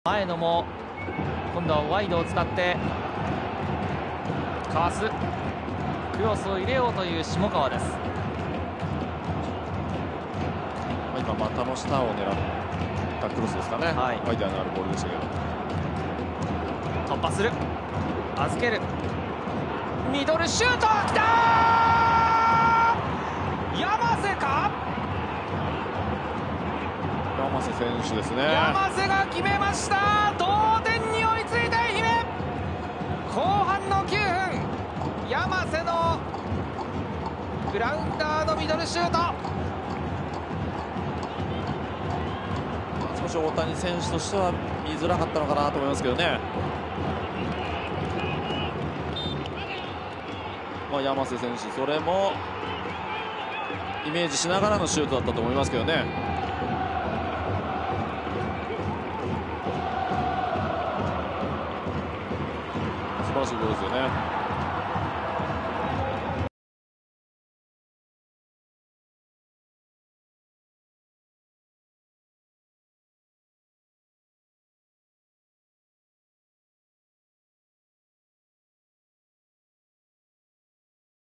前野も今度はワイドを使ってかわす、クロスを入れようという下川です。 今股の下を狙ったクロスですかね、アイデアのあるボールでしたけど、 突破する、預ける、ミドルシュート、きたー、山瀬か、 山瀬選手ですね。 山瀬が決めました。同点に追いついた愛媛。後半の9分、山瀬のグラウンダーのミドルシュート。 少し大谷選手としては見づらかったのかなと思いますけどね。山瀬選手、それもイメージしながらのシュートだったと思いますけどね。素晴らしいゴールですよね。